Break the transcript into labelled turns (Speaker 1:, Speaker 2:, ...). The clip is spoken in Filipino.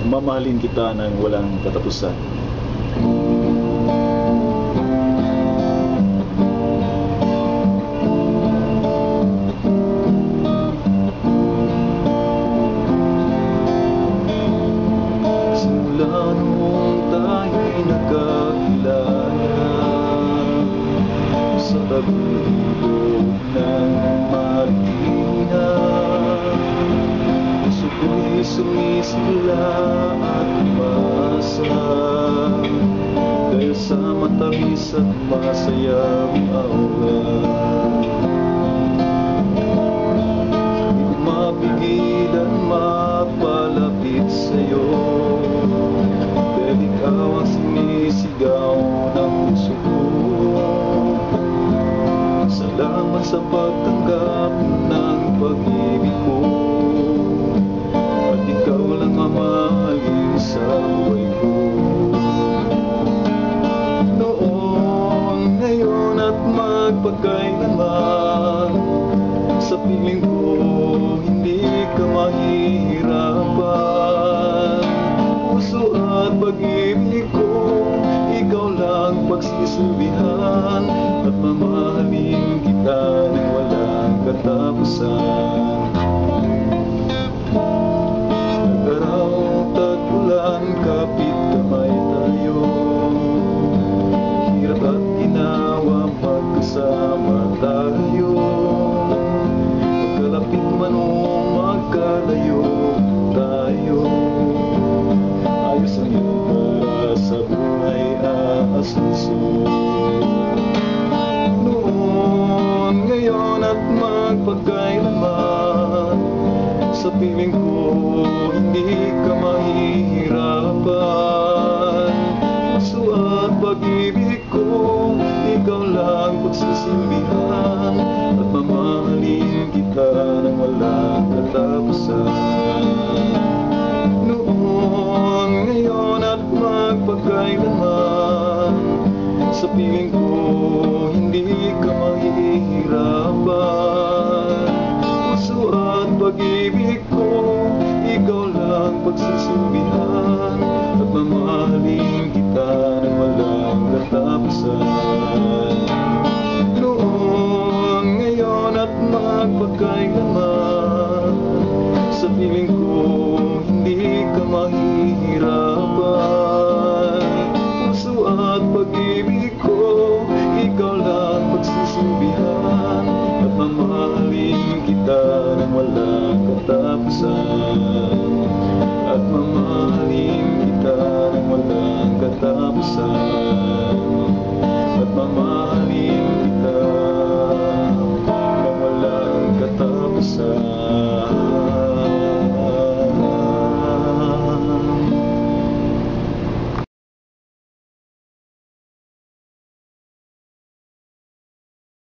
Speaker 1: Mamahalin kita ng walang katapusan. Simula noong tayo'y nagkakilala sa tagulog ng Marikina, puso ko'y sumisigla at umasa dahil sa matamis at masayang aura. Di ko mapigilan mapalapit sa'yo dahil ikaw ang sinisigaw ng puso ko. Salamat sa pagtanggap ng pag-ibig ko, at ikaw lang mamahalin sa buhay ko. Noon, ngayon at magpakailanman, sa piling ko hindi ka mahihirapan. Puso at pag-ibig ko, ikaw lang pagsisilbihan, at mamahalin kita ng walang katapusan. Nag-araw, tag-ulan, kapit kamay tayo, hirap at ginawa, magkasama tayo. Magkalapit man o magkalayo tayo, ayos ang iyong para sa buhay aasunso. Noon, ngayon at magpakailanman, sa piling ko hindi ka mahihirapan. Puso at pag-ibig ko, ikaw lang pagsisilbihan, at mamahalin kita ng walang katapusan. Noon, ngayon at magpakailanman, sa piling ko hindi ka mahihirapan. Puso at pag-ibig ko, ikaw lang pagsisilbihan, at mamahalin kita ng walang katapusan. Noon, ngayon at magpakailanman, sa piling ko hindi ka mahihirapan. Puso at pag-ibig ko, ikaw lang pagsisilbihan, at mamahalin kita ng walang katapusan. At mamahalin kita ng walang katapusan. At mamahalin kita ng walang katapusan.